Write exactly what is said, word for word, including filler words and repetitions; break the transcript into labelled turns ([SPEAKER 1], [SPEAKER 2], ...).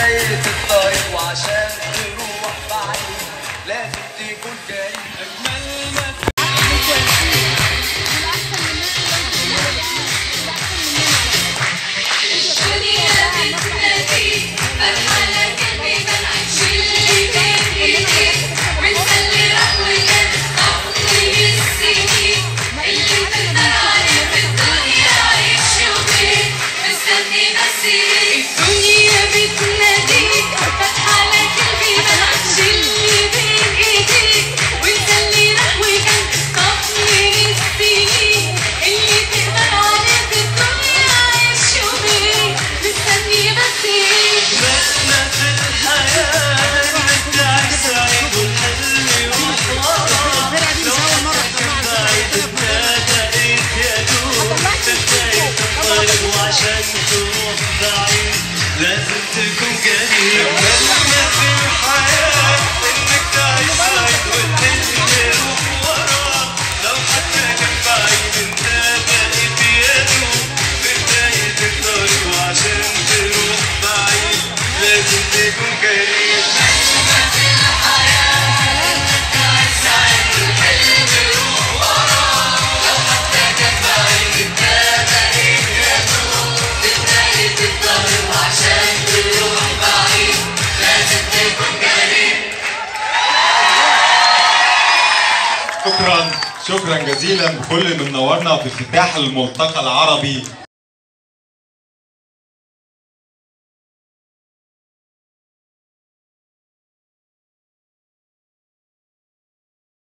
[SPEAKER 1] بداية الطريق وعشان تروح بعيد لازم تكون كريم. أجمل ما
[SPEAKER 2] الدنيا بتناديك فرحة لكن بنعيش اللي بين ايديك وانسى اللي راح وجا طول السنين اللي تقدر عليه في الدنيا عيش يومين مستني بس الدنيا بتناديك فرحة لكن بنعيش اللي بين ايديك وانسى اللي راح وجا طول السنين اللي تقدر عليه في الدنيا عيش يومين مستني بس
[SPEAKER 1] مهما في الحياة انك تعيش سعيد والحلم يروح وراك لو حتى كان بعيد ابتدائك يا دوب بداية الطريق وعشان تروح بعيد لازم تكون قريب. مهما في الحياة انك تعيش سعيد والحلم يروح وراك لو حتى كان بعيد انت بقيت يا دوب بداية الطريق وعشان تروح بعيد لازم تكون قريب.
[SPEAKER 2] مهما في الحياة انك تعيش سعيد والحلم يروح وراك لو حتى كان بعيد انت بقيت يا دوب بداية الطريق وعشان تروح بعيد لازم تكون قريب.
[SPEAKER 3] شكرا شكرا جزيلا بكل من نورنا في افتتاح الملتقى العربي